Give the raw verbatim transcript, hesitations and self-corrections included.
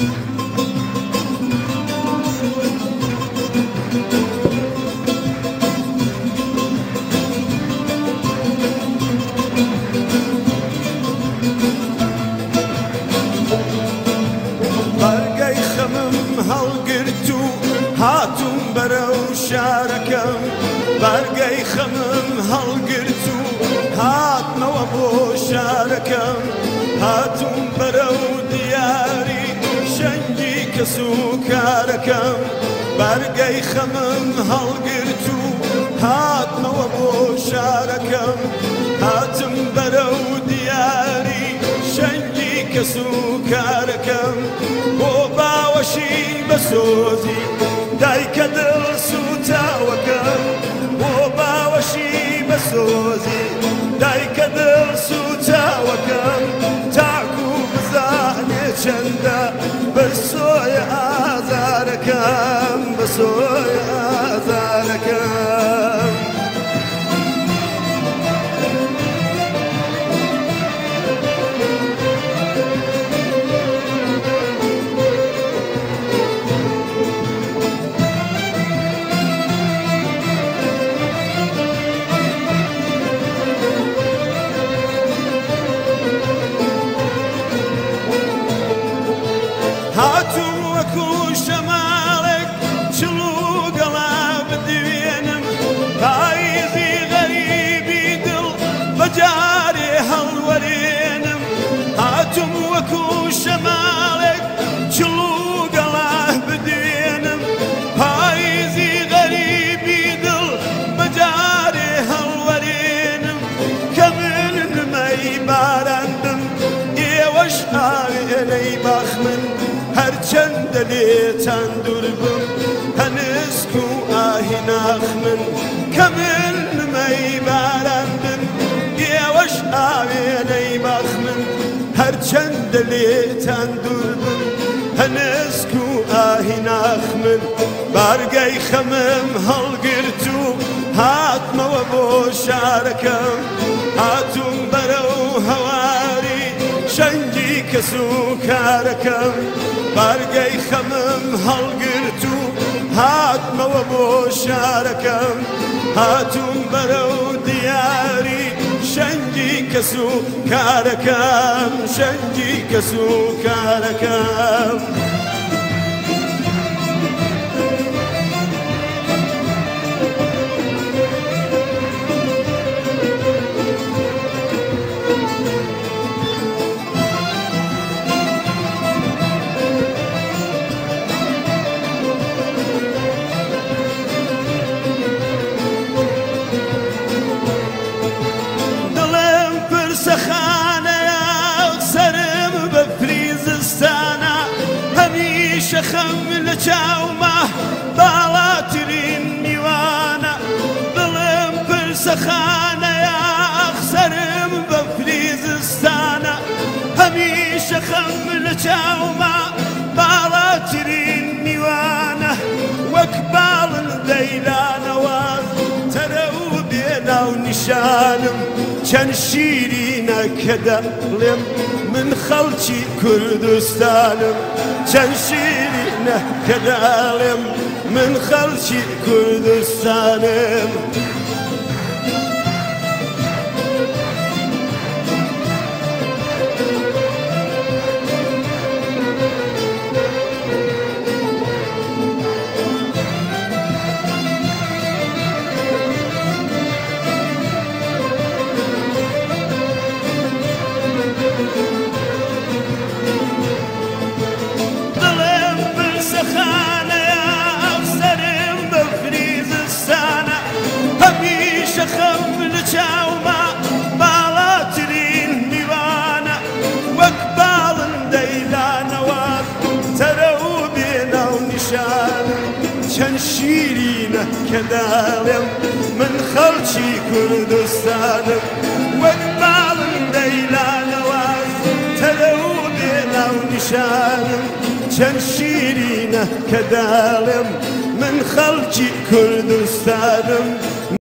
هاتون بەرەو شارەکەم بەرگەی خەمم هەڵگرت و هاتمەوە بۆ شارەکەم هاتون بەرەو دیاری شەنگی کەس و کارەکەم بەرگەی خەمم هەڵگرت و هاتمەوە بۆ شارەکەم هاتم بەرەو دیاری شەنگی کەس و کارەکەم بۆ باوەشی بەسۆزی دایکە دڵ سوتاوەکەم بۆ باوەشی بەسۆزی دایکە دڵ سوتاوەکەم تاکو بزانێ چەندە بەسۆی ئازارەکەم بەسۆی ئازارەکەم هاتوو وەکو شەماڵێک چڵ و گەڵا بدوێنم پاییزی غەریبی دڵ بەجارێ هەڵوەرێنم هاتووم وەکو شەماڵێک چڵ و گەڵا بدوێنم پاییزی غەریبی دڵ بەجارێ هەڵوەرێنم کە من نمەی باراندم ئێوەش ئاوێنەی باخ من هەرچەندە لێتان دوور بم هەنسک و ئاهیناخ من کە من نمەی باراندن ئێوەش ئاوێنەی باخ من هەرچەندە لێتان دوور بم هەنسک و ئاهیناخ من بارگەی خەمم هەڵگرت و هاتمەوە بۆ شارەکەم هاتووم بەرەو هەواری شەنگی کەس و کارەکەم بارگەی خەمم هەڵگرت و هاتمەوە بۆ شارەکەم هاتووم بەرەو دیاری شەنگی کەس و کارەکەم شەنگی کەس و کارەکەم شەخەم لە چاومە باڵاترین میوانە دڵم پرسەخانەیە ئەخسەرم بە فریزستانە هەمیشە خەم لە چاومە باڵاترین میوانە وەک باڵن دەیلانەوە تەرە و بێناو نیشانم چەند شیرینە کە دەڵێم من خەڵکی کوردستانم چەند شیرینە کە دەڵێم من خەڵکی کوردستانم خەم لە چاومە باڵاترین میوانە وەک باڵن دەیلانەوە تەرە و بێناو نیشانە چەند شیرینە کە دەڵێم من خەڵکی کوردستانم وەک باڵن دەیلانەوە تەرە و بێناو نیشانم چەند شیرینە کە دەڵێم من خەڵکی کوردستانم